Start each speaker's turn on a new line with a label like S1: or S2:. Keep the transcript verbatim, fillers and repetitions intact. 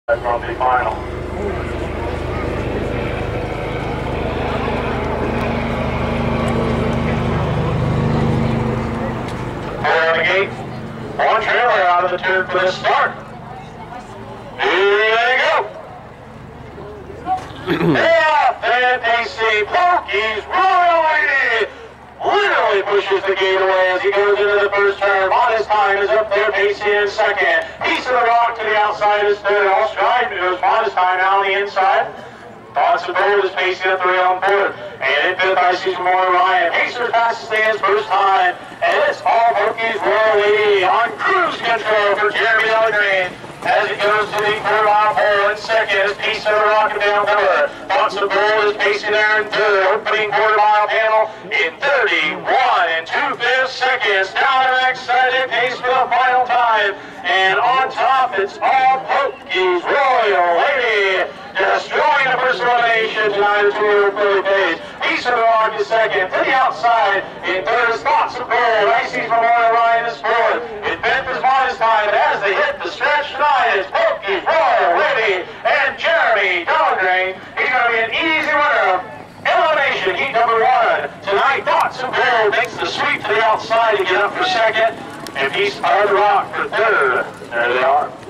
S1: From the final. Clear the gate. One trailer out of the turn for the start. Here they go. F N A C Pokei's Royal Lady literally pushes the gate away as he goes into the first turn. Modest time is up there, pacing in second. Pieceofderock to the outside is third. All stride moves. Modest time now on the inside. Thoughts of Gold is pacing at the rail and fourth. And in fifth, I see some more Ryan. Pacer passes stands first time. And it's all Pokei's Royal Lady on cruise control for Jeremy Elgreen. As it goes to the third mile pole in second is Pieceofderock and down cover. Thoughts of Gold is pacing there in third. Opening quarter mile panel in thirty-one and two-fifths seconds. Down to the next side, it pace for the final time. And on top, it's all Pokei's Royal Lady. Destroying the first elimination tonight as we were fully paced. Pieceofderock is second. To the outside in third is Thoughts of Gold. Icy's Memorial Ryan is fourth. In fifth is Modest Time. But as they hit the stretch tonight, it's Pokei's Royal Lady and Jeremy Elgreen. He's going to be an easy winner of Elimination Heat number one. Tonight, Thoughts of Gold makes the sweep to the outside to get up for second. And Pieceofderock for third. There they are.